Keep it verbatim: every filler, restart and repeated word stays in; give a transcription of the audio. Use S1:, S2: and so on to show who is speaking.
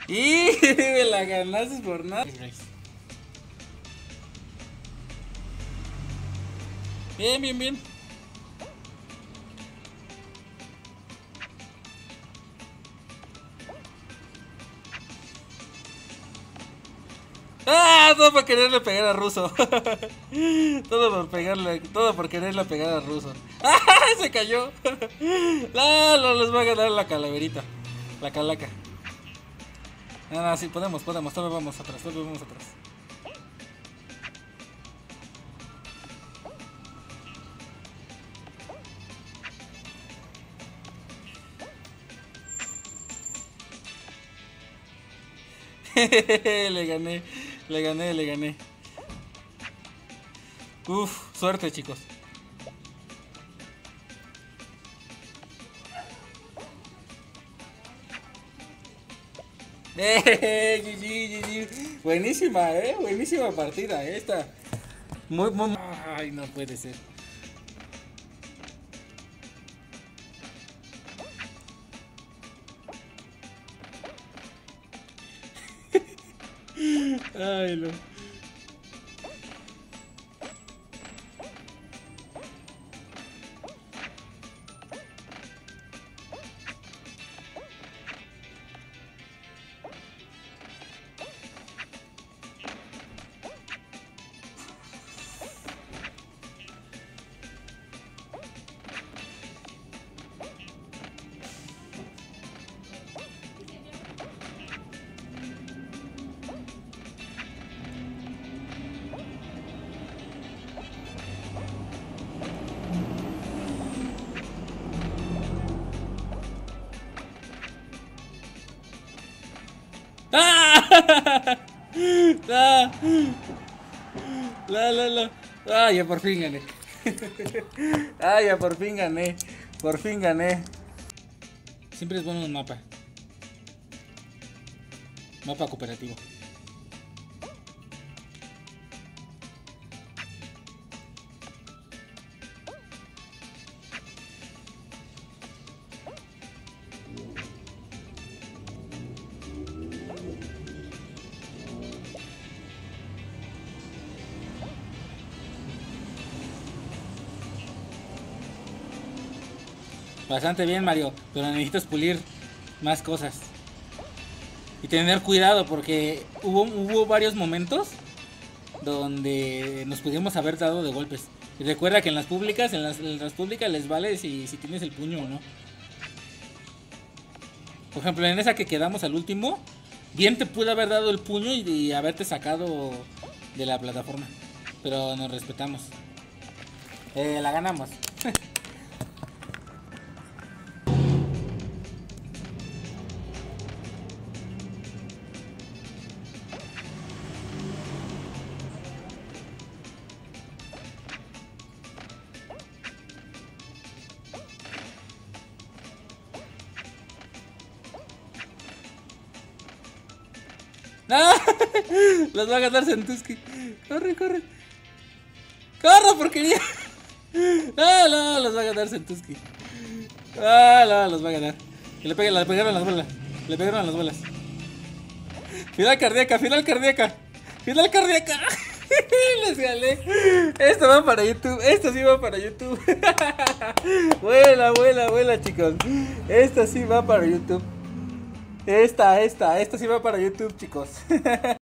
S1: Y me la ganaste por nada. Bien, bien, bien. ¡Ah! Todo por quererle pegar a Ruso. Todo por pegarle, todo por quererle pegar a Ruso. ¡Ah! Se cayó. No, no les va a ganar la calaverita. La calaca. No, no, sí, podemos, podemos. Todavía vamos atrás, todavía vamos atrás. Le gané, le gané, le gané. Uf, suerte, chicos. Eh, G G, G G. Buenísima, eh, buenísima partida, eh, esta. Muy, muy. Ay, no puede ser. Ay, no. ¡Ah! ¡Ah! La, la, la. Ah, ya por fin gané. Ah, ya por fin gané. Por fin gané. Siempre es bueno un mapa. Mapa cooperativo. Bastante bien, Mario, pero necesitas pulir más cosas. Y tener cuidado porque hubo, hubo varios momentos donde nos pudimos haber dado de golpes. Y recuerda que en las públicas, en las, en las públicas les vale si, si tienes el puño o no. Por ejemplo, en esa que quedamos al último, bien te pude haber dado el puño y, y haberte sacado de la plataforma. Pero nos respetamos. Eh, la ganamos. ¡No! Los va a ganar Sentuski. Corre, corre. ¡Corre, porquería! No, no, los va a ganar Sentuski. Ah, no, los va a ganar. Que le, peguen, le pegaron las bolas. Le pegaron las bolas. Final cardíaca, final cardíaca. Final cardíaca. Les gané. Esto va para YouTube. Esto sí va para YouTube. Vuela, vuela, vuela, chicos. Esto sí va para YouTube. Esta, esta, esta sí va para YouTube, chicos.